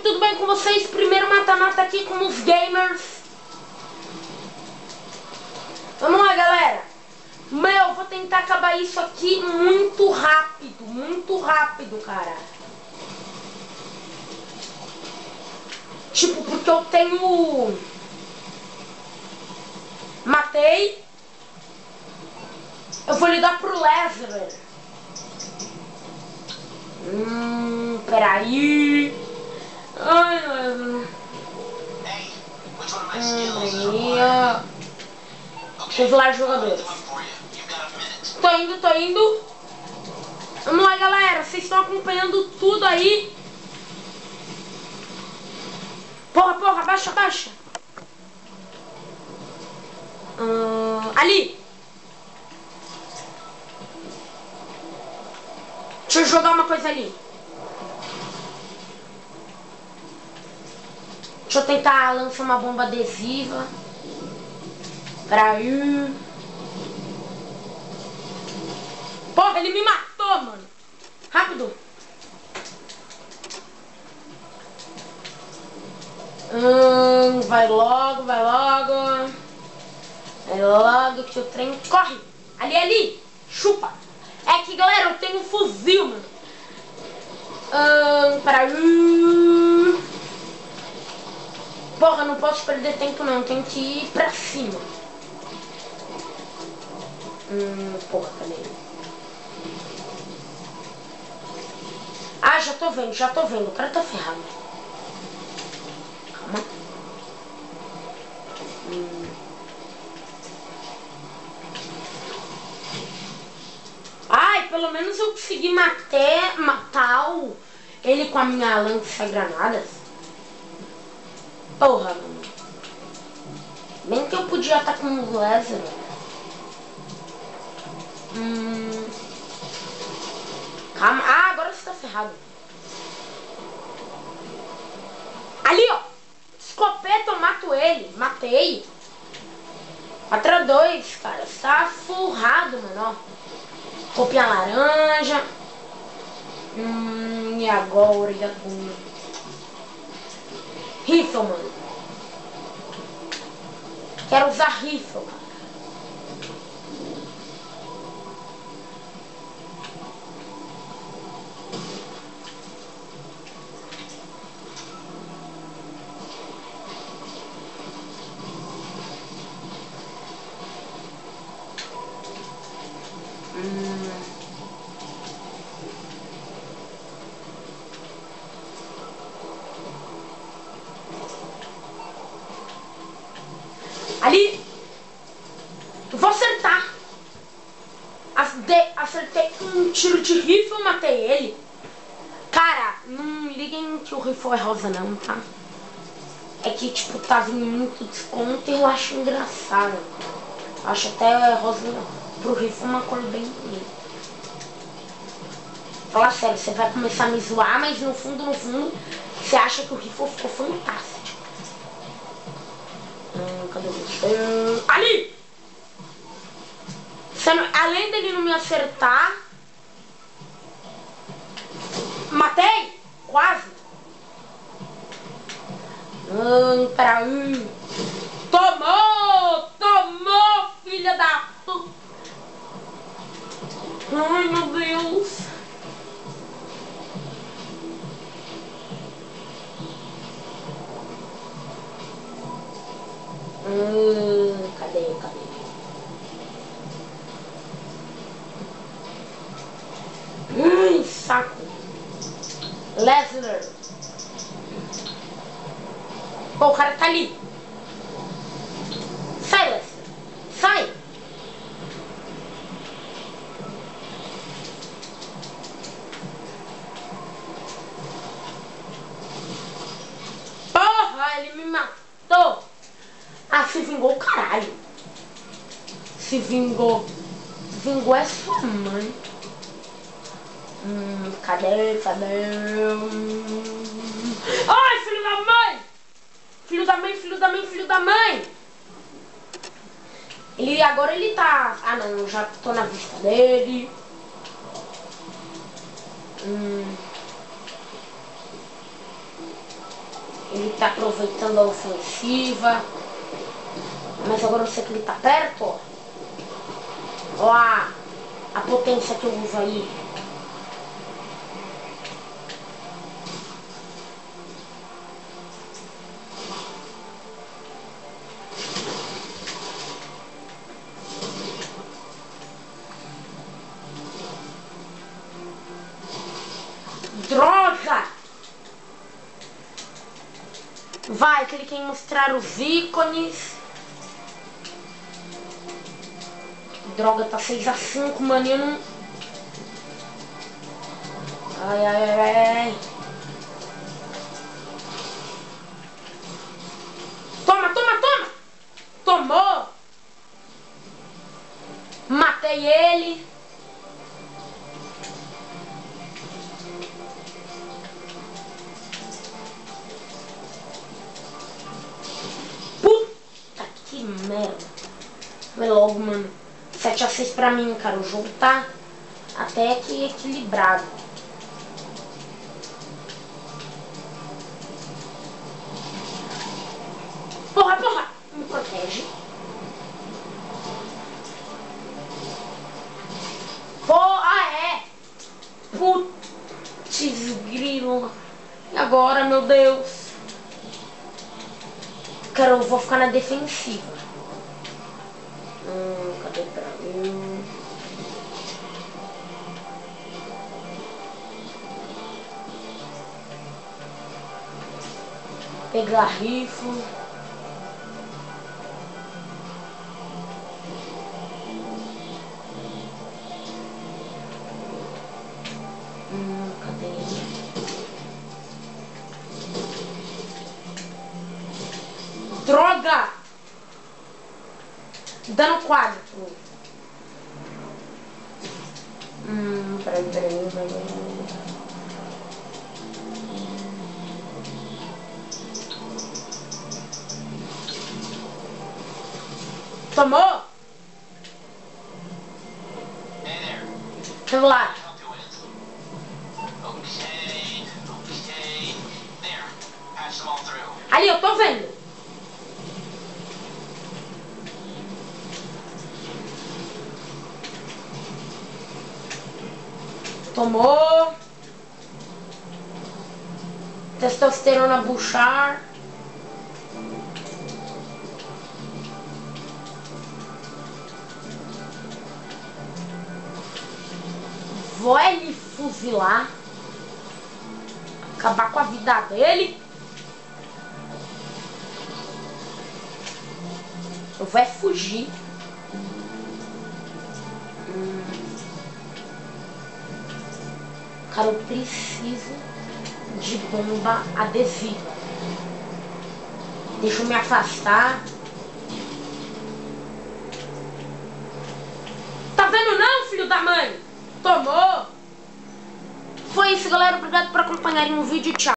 tudo bem com vocês? Primeiro mata-mata aqui com os gamers. Vamos lá, galera. Meu, vou tentar acabar isso aqui muito rápido, cara. Tipo, porque eu tenho... Matei. Eu vou ligar pro Lesnar. Peraí. Ai, Lesnar. Revelar jogadores. Tô indo. Vamos lá, galera. Vocês estão acompanhando tudo aí. Porra, abaixa. Ali. Deixa eu jogar uma coisa ali. Deixa eu tentar lançar uma bomba adesiva. Peraí. Porra, ele me matou, mano. Rápido. Vai logo. Vai logo que o trem corre. Ali. Chupa. É que, galera, eu tenho um fuzil, mano. Peraí. Porra, não posso perder tempo não, tem que ir pra cima. Porra, cadê ele? Ah, já tô vendo, o cara tá ferrado. Calma. Ai, pelo menos eu consegui matar ele com a minha lança-granadas. Porra, mano. Bem que eu podia estar com o Lesnar. Calma. Ah, agora você tá ferrado. Ali, ó. Escopeta, eu mato ele. Matei. 4-2, cara. Você tá forrado, mano, ó. Roupinha laranja. E agora? Rifle, mano. Quero usar rifle, cara. Ali. Eu vou acertar. Acertei um tiro de rifle, matei ele. Cara, não liguem que o rifle é rosa não, tá? É que, tipo, tava em muito desconto e eu acho engraçado. Eu acho até rosa pro rifle uma cor bem bonita. Fala sério, você vai começar a me zoar, mas no fundo, você acha que o rifle ficou fantástico. Cadê você? Ali! Além dele não me acertar... Matei! Quase! Peraí! Tomou, filha da puta! Ai, meu Deus! Cadê? Saco. Lesnar. Pô, o cara tá ali. Sai, Lesnar. Sai. Porra, ele me matou. Ah, se vingou o caralho. Se vingou. Vingou é sua mãe. Cadê? Ai, filho da mãe! Filho da mãe! Agora ele tá... Ah, não, eu já tô na vista dele. Ele tá aproveitando a ofensiva. Mas agora eu sei que ele tá perto, ó. Ó a potência que eu uso aí. Droga! Vai, clique em mostrar os ícones. Droga, tá 6-5, mano. Eu não... Ai, ai, ai, ai. Toma, toma, toma! Tomou! Matei ele. Puta que merda. Vai logo, mano. 7-6 pra mim, cara. O jogo tá até que equilibrado. Porra, porra! Me protege. Porra, é! Putz, grilo. E agora, meu Deus? Cara, eu vou ficar na defensiva. Cadê pra mim? Pegar rifle. Cadê ele? Droga! Dano quádruplo. Peraí. Tomou? Relaxa. Ali, eu tô vendo. Tomou. Testosterona buchar. Vou ele fuzilar. Acabar com a vida dele. Eu vou fugir. Cara, eu preciso de bomba adesiva. Deixa eu me afastar. Tá vendo não, filho da mãe? Tomou. Foi isso, galera. Obrigado por acompanharem o vídeo. Tchau.